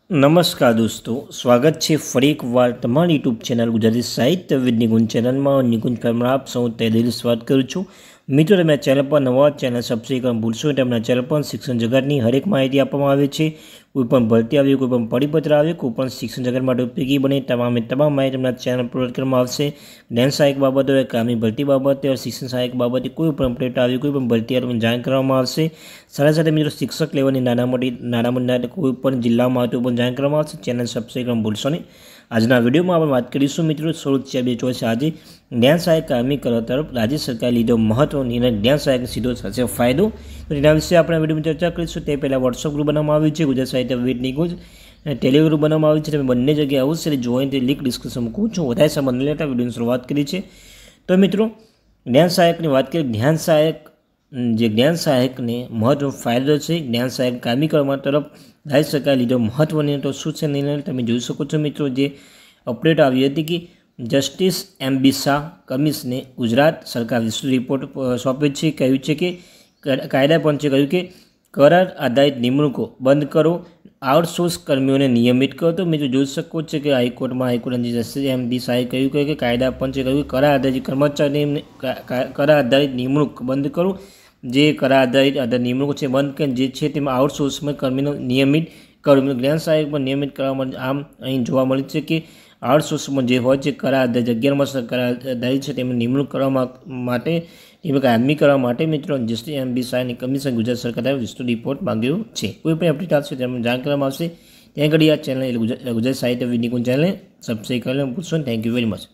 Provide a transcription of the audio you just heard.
નમસ્કાર દોસ્તો, સ્વાગત છે ફરી એકવાર તમારી યુટ્યુબ ચેનલ ગુજરાતી સાહિત્ય વિદ નિકુંજ ચેનલમાં. નિકુંજ ફેમમાં આપ સૌ તહેદિલ સ્વાગત કરું છું. મિત્રો, તમે ચેનલ પર નવા ચેનલ સબસ્ક્રાઈબ કરવાનું ભૂલશો. તેમના ચેનલ પર શિક્ષણ જગતની હરેક માહિતી આપવામાં આવે છે. કોઈપણ ભરતી આવે, કોઈપણ પરિપત્ર આવે, કોઈપણ શિક્ષણ જગત માટે ઉપયોગી બને તમામ માહિતી તેમના ચેનલ પર કરવામાં આવશે. જ્ઞાન સહાયક બાબતો હોય, કામની ભરતી બાબતે, શિક્ષણ સહાયક બાબતે કોઈ પણ અપડેટ આવે, કોઈ પણ ભરતી આવે જાણ કરવામાં આવશે. સાથે મિત્રો શિક્ષક લેવલની નાના મોટી કોઈ પણ જિલ્લામાં આવતું પણ જાણ કરવામાં આવશે. ચેનલ સબસ્ક્રાઈબ કરવાનું ભૂલશો નહીં. આજના વિડીયોમાં આપણે વાત કરીશું મિત્રો 16/4/2024 આજે જ્ઞાન સહાયક કાર્મિકો તરફ રાજ્ય સરકારે લીધો મહત્વનો નિર્ણય. જ્ઞાન સહાયકને સીધો થશે ફાયદો, તો તેના વિશે આપણે વિડીયોમાં ચર્ચા કરીશું. તે પહેલાં વોટ્સઅપ ગ્રુપ બનાવવામાં આવ્યું છે ગુજરાત સાહિત્ય વિદ નિકુંજ, અને ટેલિગ્રામ ગ્રુપ બનાવવામાં આવ્યું છે. તમે બંને જગ્યાએ અવશ્ય જોઈન તે લિંક ડિસ્ક્રિપ્શન મૂકું છું. વધારે સંબંધ લેતા વિડીયોની શરૂઆત કરી છે. તો મિત્રો, જ્ઞાન સહાયકની વાત કરીએ. જ્ઞાન સહાયકને મહત્વનો ફાયદો છે. જ્ઞાન સહાયક કાર્મિકો તરફ રાજ્ય સરકારે લીધો મહત્વનો નિર્ણય. તો શું છે નિર્ણય તમે જોઈ શકો છો મિત્રો. જે અપડેટ આવી હતી કે જસ્ટિસ MB શાહ કમિશને ગુજરાત સરકાર વિસ્તૃત રિપોર્ટ સોંપ્યો છે. કહ્યું છે કે કાયદા પંચે કહ્યું કે કરાર આધારિત નિમણૂકો બંધ કરો, આઉટસોર્સ કર્મીઓને નિયમિત કરો. તો મિત્રો જોઈ શકો છો કે હાઈકોર્ટના જસ્ટિસ MB શાહે કહ્યું કે કાયદા પંચે કહ્યું કરાર આધારિત કર્મચારીને કરાર આધારિત નિમણૂક બંધ કરો. જે કરાર આધારિત નિમણૂક છે બંધ કરીને જે છે તેમાં આઉટસોર્સમાં કર્મીનો નિયમિત કરો. જ્ઞાન સહાયક પણ નિયમિત કરવા માટે આમ અહીં જોવા મળે છે કે આઉટસોર્સમાં જે હોય છે કરાર આધારિત 11 કરાર આધારિત છે તેમને નિમણૂક કરવા માટે કાયમી કરવા માટે મિત્રો જસ્ટિસ MB શાહની કમિશન ગુજરાત સરકારે વિસ્તૃત રિપોર્ટ માંગ્યો છે. કોઈ પણ અપડેટ આવશે તેમને જાણ કરવામાં આવશે. ત્યાં ઘડી આ ચેનલ ગુજરાત સાહિત્ય વિદ નિકુંજ ચેનલને સબસ્ક્રાઈબ કરી પૂછશો. Thank you very much.